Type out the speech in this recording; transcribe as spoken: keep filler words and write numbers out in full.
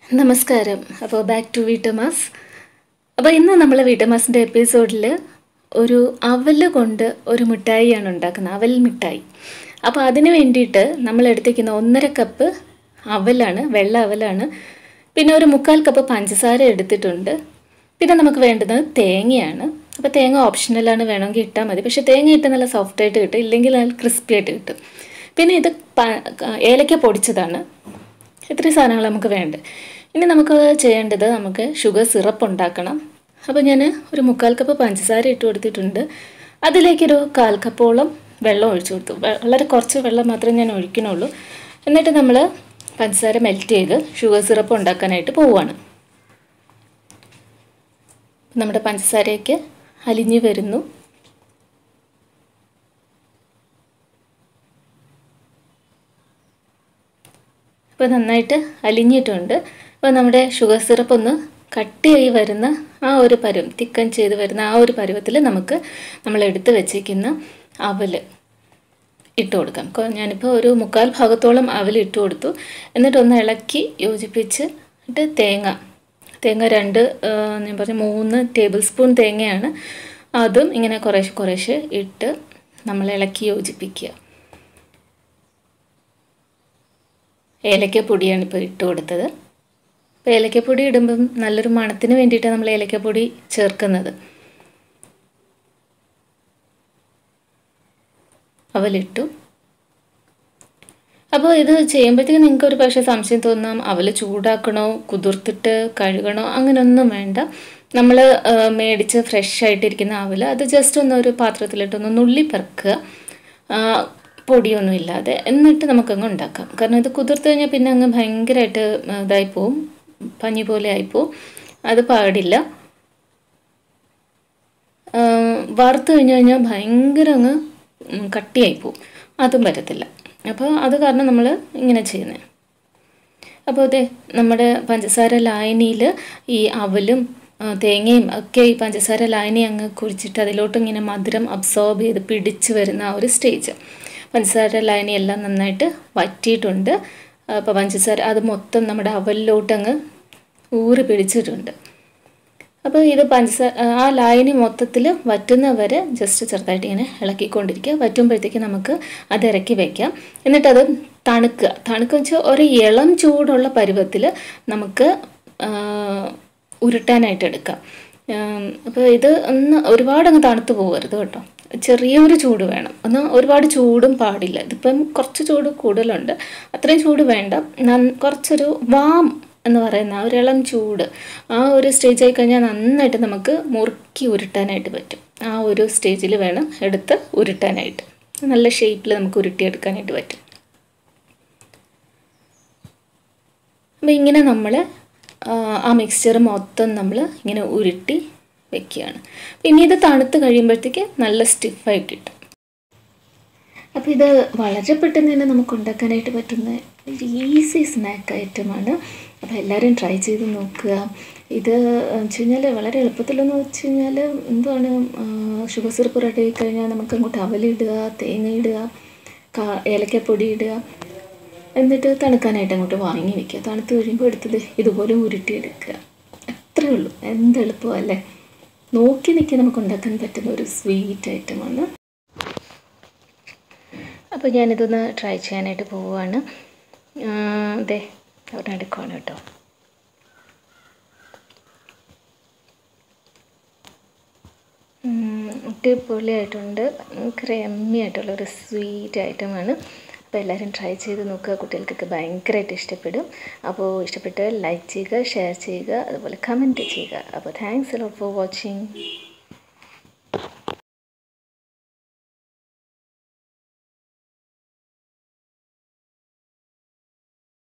നമസ്കാരം. അപ്പോൾ back to വീട്ടമാസ്. അപ്പോൾ ഇന്ന് നമ്മൾ വീട്ടമാസിൻ്റെ എപ്പിസോഡിൽ ഒരു അവൽ കൊണ്ട് ഒരു മിഠായിയാണ് ഉണ്ടാക്കുന്നത്, അവൽ മിഠായി. അപ്പോൾ അതിന് വേണ്ടിയിട്ട് നമ്മൾ എടുത്തിരിക്കുന്ന ഒന്നര കപ്പ് അവലാണ്, വെള്ള അവലാണ്. പിന്നെ ഒരു മുക്കാൽ കപ്പ് പഞ്ചസാര എടുത്തിട്ടുണ്ട്. പിന്നെ നമുക്ക് വേണ്ടുന്നത് തേങ്ങയാണ്. അപ്പോൾ തേങ്ങ ഓപ്ഷണലാണ്, വേണമെങ്കിൽ ഇട്ടാൽ മതി. പക്ഷേ തേങ്ങ ഇട്ട് നല്ല സോഫ്റ്റായിട്ട് കിട്ടും, ഇല്ലെങ്കിൽ നല്ല ക്രിസ്പി ആയിട്ട് കിട്ടും. പിന്നെ ഇത് ഏലക്ക പൊടിച്ചതാണ്. ഇത്രയും സാധനങ്ങൾ നമുക്ക് വേണ്ട. ഇനി നമുക്ക് ചെയ്യേണ്ടത്, നമുക്ക് ഷുഗർ സിറപ്പ് ഉണ്ടാക്കണം. അപ്പോൾ ഞാൻ ഒരു മുക്കാൽ കപ്പ് പഞ്ചസാര ഇട്ട് കൊടുത്തിട്ടുണ്ട്. അതിലേക്കൊരു കാൽ കപ്പോളം വെള്ളം ഒഴിച്ചു കൊടുത്തു. വളരെ കുറച്ച് വെള്ളം മാത്രമേ ഞാൻ ഒഴിക്കണുള്ളൂ. എന്നിട്ട് നമ്മൾ പഞ്ചസാര മെൽറ്റ് ചെയ്ത് ഷുഗർ സിറപ്പ് ഉണ്ടാക്കാനായിട്ട് പോവുകയാണ്. നമ്മുടെ പഞ്ചസാരയൊക്കെ അലിഞ്ഞു വരുന്നു. അപ്പോൾ നന്നായിട്ട് അലിഞ്ഞിട്ടുണ്ട്. അപ്പോൾ നമ്മുടെ ഷുഗർ സിറപ്പ് ഒന്ന് കട്ടിയായി വരുന്ന ആ ഒരു പരുവം, തിക്കൻ ചെയ്ത് വരുന്ന ആ ഒരു പരുവത്തിൽ നമുക്ക് നമ്മൾ എടുത്ത് വെച്ചിരിക്കുന്ന അവൽ ഇട്ട് കൊടുക്കാം. ഞാനിപ്പോൾ ഒരു മുക്കാൽ ഭാഗത്തോളം അവൽ ഇട്ട് കൊടുത്തു. എന്നിട്ടൊന്ന് ഇളക്കി യോജിപ്പിച്ചിട്ട് തേങ്ങ തേങ്ങ രണ്ട് ഞാൻ പറഞ്ഞ മൂന്ന് ടേബിൾ സ്പൂൺ തേങ്ങയാണ്. അതും ഇങ്ങനെ കുറേശ്ശെ കുറേശ്ശെ ഇട്ട് നമ്മൾ ഇളക്കി യോജിപ്പിക്കുക. ഏലക്കപ്പൊടിയാണ് ഇപ്പോൾ ഇട്ട് കൊടുത്തത്. അപ്പോൾ ഏലക്കപ്പൊടി ഇടുമ്പം നല്ലൊരു മണത്തിന് വേണ്ടിയിട്ടാണ് നമ്മൾ ഏലക്കപ്പൊടി ചേർക്കുന്നത്. അവലിട്ടു. അപ്പോൾ ഇത് ചെയ്യുമ്പോഴത്തേക്ക് നിങ്ങൾക്ക് ഒരു പക്ഷേ സംശയം തോന്നാം, അവൽ ചൂടാക്കണോ, കുതിർത്തിട്ട് കഴുകണോ, അങ്ങനെയൊന്നും വേണ്ട. നമ്മൾ മേടിച്ച് ഫ്രഷ് ആയിട്ടിരിക്കുന്ന അവൽ അത് ജസ്റ്റ് ഒന്ന് ഒരു പാത്രത്തിലിട്ടൊന്ന് നുള്ളി പെറുക്കുക, പൊടിയൊന്നും ഇല്ലാതെ. എന്നിട്ട് നമുക്കങ്ങ് ഉണ്ടാക്കാം. കാരണം ഇത് കുതിർത്ത് കഴിഞ്ഞാൽ പിന്നെ അങ്ങ് ഭയങ്കരമായിട്ട് ഇതായിപ്പോവും, പഞ്ഞി പോലെ ആയിപ്പോവും. അത് പാടില്ല. വറുത്ത് കഴിഞ്ഞ് കഴിഞ്ഞാൽ ഭയങ്കര അങ്ങ് കട്ടിയായിപ്പോവും, അതും പറ്റത്തില്ല. അപ്പോൾ അത് കാരണം നമ്മൾ ഇങ്ങനെ ചെയ്യുന്നത്. അപ്പോൾ അതെ, നമ്മുടെ പഞ്ചസാര ലായനിയിൽ ഈ അവലും തേങ്ങയും ഒക്കെ ഈ പഞ്ചസാര ലായനി അങ്ങ് കുഴിച്ചിട്ട് അതിലോട്ട് ഇങ്ങനെ മധുരം അബ്സോർബ് ചെയ്ത് പിടിച്ച് വരുന്ന ആ ഒരു സ്റ്റേജ്. പഞ്ചസാര ലായനി എല്ലാം നന്നായിട്ട് വറ്റിയിട്ടുണ്ട്. അപ്പോൾ പഞ്ചസാര അത് മൊത്തം നമ്മുടെ അവലിലോട്ടങ്ങ് ഊറി പിടിച്ചിട്ടുണ്ട്. അപ്പോൾ ഇത് പഞ്ചസാര ആ ലായനി മൊത്തത്തിൽ വറ്റുന്ന വരെ ജസ്റ്റ് ചെറുതായിട്ട് ഇങ്ങനെ ഇളക്കിക്കൊണ്ടിരിക്കുക. വറ്റുമ്പോഴത്തേക്ക് നമുക്ക് അത് ഇറക്കി വയ്ക്കാം. എന്നിട്ടത് തണുക്കുക. തണുക്കുക വെച്ചാൽ ഒരു ഇളം ചൂടുള്ള പരുവത്തിൽ നമുക്ക് ഉരുട്ടാനായിട്ട് എടുക്കാം. അപ്പോൾ ഇത് ഒന്ന് ഒരുപാടങ്ങ് തണുത്ത് പോകരുത് കേട്ടോ, ചെറിയൊരു ചൂട് വേണം. എന്നാൽ ഒരുപാട് ചൂടും പാടില്ല. ഇതിപ്പം കുറച്ച് ചൂട് കൂടുതലുണ്ട്, അത്രയും ചൂട് വേണ്ട. കുറച്ചൊരു വാം എന്ന് പറയുന്ന ആ ഒരു ഇളം ചൂട്, ആ ഒരു സ്റ്റേജ് ആയി കഴിഞ്ഞാൽ നന്നായിട്ട് നമുക്ക് മുറുക്കി ഉരുട്ടാനായിട്ട് പറ്റും. ആ ഒരു സ്റ്റേജിൽ വേണം എടുത്ത് ഉരുട്ടാനായിട്ട്. നല്ല ഷേപ്പിൽ നമുക്ക് ഉരുട്ടിയെടുക്കാനായിട്ട് പറ്റും. അപ്പോൾ ഇങ്ങനെ നമ്മൾ ആ മിക്സ്ചർ മൊത്തം നമ്മൾ ഇങ്ങനെ ഉരുട്ടി വെക്കുകയാണ്. പിന്നെ ഇത് തണുത്ത് കഴിയുമ്പോഴത്തേക്ക് നല്ല സ്റ്റിഫായി കിട്ടും. അപ്പോൾ ഇത് വളരെ പെട്ടെന്ന് തന്നെ നമുക്ക് ഉണ്ടാക്കാനായിട്ട് പറ്റുന്ന ഒരു ഈസി സ്നാക്ക് ഐറ്റമാണ്. അപ്പോൾ എല്ലാവരും ട്രൈ ചെയ്ത് നോക്കുക. ഇത് വെച്ച് കഴിഞ്ഞാൽ വളരെ എളുപ്പത്തിലെന്ന് വെച്ച് കഴിഞ്ഞാൽ എന്താണ്, ഷുഗർ സിറപ്പ് റെഡി ആയി കഴിഞ്ഞാൽ നമുക്ക് അങ്ങോട്ട് അവലിടുക, തേങ്ങ ഇടുക, കാ ഏലക്കപ്പൊടി ഇടുക, എന്നിട്ട് തണുക്കാനായിട്ട് അങ്ങോട്ട് വാങ്ങി വയ്ക്കുക. തണുത്ത് കഴിയുമ്പോൾ എടുത്തത് ഇതുപോലെ ഉരുട്ടിയെടുക്കുക. അത്രയേ ഉള്ളൂ. എന്ത് എളുപ്പമല്ലേ. നോക്കി നിൽക്കി നമുക്ക് ഉണ്ടാക്കാൻ പറ്റുന്ന ഒരു സ്വീറ്റ് ഐറ്റമാണ്. അപ്പോൾ ഞാനിതൊന്ന് ട്രൈ ചെയ്യാനായിട്ട് പോവുകയാണ്. അതെ, അവിടെ എടുക്കുകയാണ് കേട്ടോ. അടിപൊളിയായിട്ടുണ്ട്. ഭയങ്കര എമ്മി ആയിട്ടുള്ളൊരു സ്വീറ്റ് ഐറ്റമാണ്. അപ്പോൾ എല്ലാവരും ട്രൈ ചെയ്ത് നോക്കുക. കുട്ടികൾക്കൊക്കെ ഭയങ്കരമായിട്ട് ഇഷ്ടപ്പെടും. അപ്പോൾ ഇഷ്ടപ്പെട്ട് ലൈക്ക് ചെയ്യുക, ഷെയർ ചെയ്യുക, അതുപോലെ കമൻറ്റ് ചെയ്യുക. അപ്പോൾ thanks a lot for watching.